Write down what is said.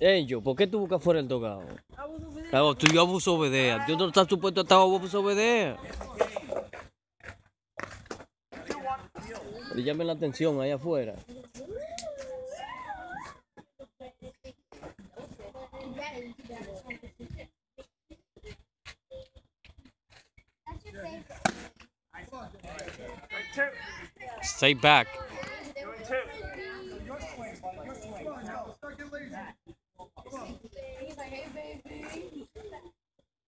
Ellos, ¿por qué tú buscas fuera el tocado? Claro, tú yo abuso obedea. Yo no estás supuesto a estar abuso obedea. Le llamen la atención ahí afuera. Stay back.